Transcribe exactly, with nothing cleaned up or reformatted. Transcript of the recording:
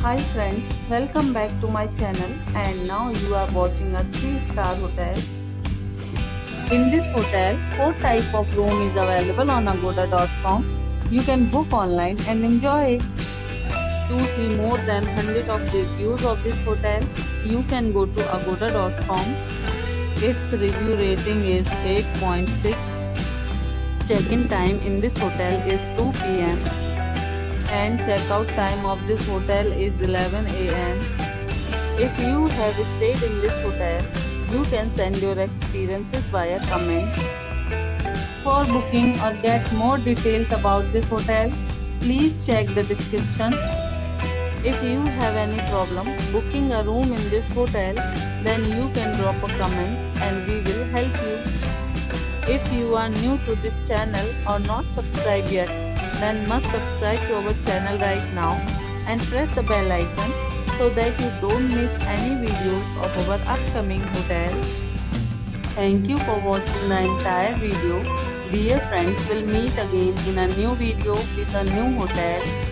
Hi friends, welcome back to my channel and now you are watching a three star hotel. In this hotel, four type of room is available on agoda dot com. You can book online and enjoy it. To see more than one hundred of reviews of this hotel, you can go to agoda dot com. Its review rating is eight point six. Check-in time in this hotel is two p m and checkout time of this hotel is eleven a m If you have stayed in this hotel, you can send your experiences via comments. For booking or get more details about this hotel, please check the description. If you have any problem booking a room in this hotel, then you can drop a comment and we will help you. If you are new to this channel or not subscribed yet, then must subscribe to our channel right now and press the bell icon so that you don't miss any videos of our upcoming hotels. Thank you for watching the entire video. Dear friends, we'll meet again in a new video with a new hotel.